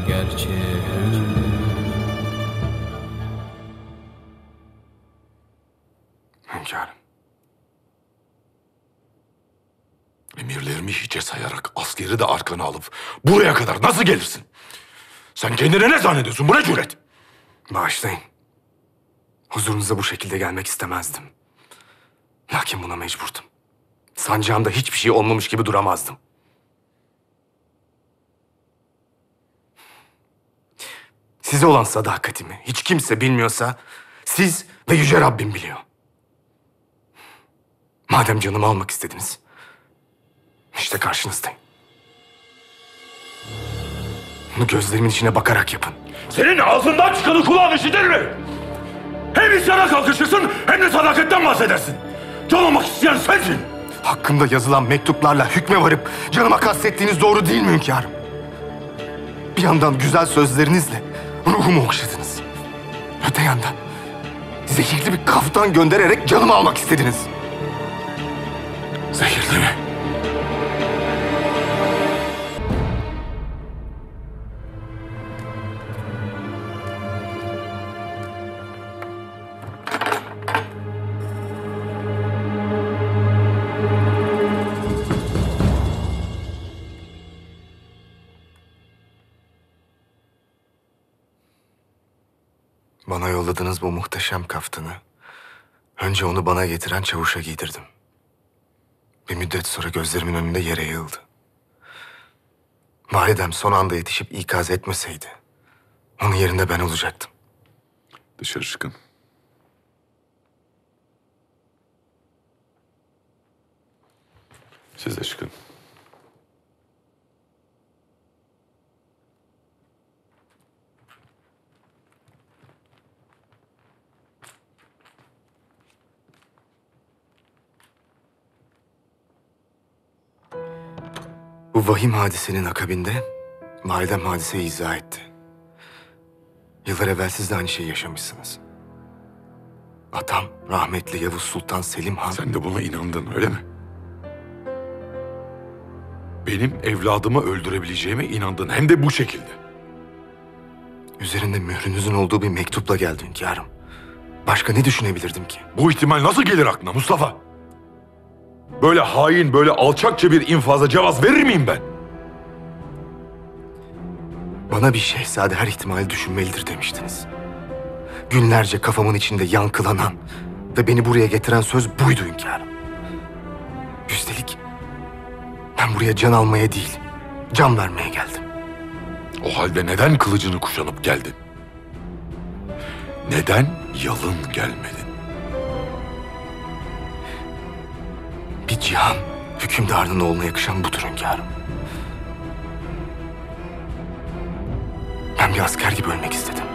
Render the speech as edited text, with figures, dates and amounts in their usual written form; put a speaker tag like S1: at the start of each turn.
S1: gerçeği.
S2: Hünkârım. Emirlerimi hiçe sayarak askeri de arkana alıp buraya kadar nasıl gelirsin? Sen kendine ne zannediyorsun? Bu ne cüret? Bağışlayın. Huzurunuza bu şekilde gelmek istemezdim. Lakin buna mecburdum. Sancağımda hiçbir şey olmamış gibi duramazdım. Size olan sadakatimi hiç kimse bilmiyorsa siz ve Yüce Rabbim biliyor. Madem canımı almak istediniz, işte karşınızdayım. Bunu gözlerimin içine bakarak yapın.
S3: Senin ağzından çıkanı kulağın işitir mi? Hem isyana kalkışırsın hem de sadakatten bahsedersin. Can olmak isteyen sensin.
S2: Hakkımda yazılan mektuplarla hükme varıp canıma kastettiğiniz doğru değil mi hünkârım? Bir yandan güzel sözlerinizle ruhumu okşadınız. Öte yandan zehirli bir kaftan göndererek canımı almak istediniz. Zehirli mi? Bana yolladığınız bu muhteşem kaftanı önce onu bana getiren çavuşa giydirdim. Bir müddet sonra gözlerimin önünde yere yığıldı. Validem son anda yetişip ikaz etmeseydi onun yerinde ben olacaktım.
S4: Dışarı çıkın. Siz de çıkın.
S2: Bu vahim hadisenin akabinde validem hadiseyi izah etti. Yıllar evvel siz de aynı şeyi yaşamışsınız. Atam rahmetli Yavuz Sultan Selim Han...
S4: Sen de buna inandın öyle mi? Benim evladımı öldürebileceğime inandın hem de bu şekilde.
S2: Üzerinde mührünüzün olduğu bir mektupla geldi hünkârım. Başka ne düşünebilirdim ki?
S4: Bu ihtimal nasıl gelir aklına Mustafa? Böyle hain, böyle alçakça bir infaza cevaz verir miyim ben?
S2: Bana bir şehzade her ihtimali düşünmelidir demiştiniz. Günlerce kafamın içinde yankılanan ve beni buraya getiren söz buydu hünkârım. Üstelik ben buraya can almaya değil, can vermeye geldim.
S4: O halde neden kılıcını kuşanıp geldin? Neden yalın gelmedin?
S2: Bir cihan hükümdarının oğluna yakışan budur hünkârım. Ben bir asker gibi ölmek istedim.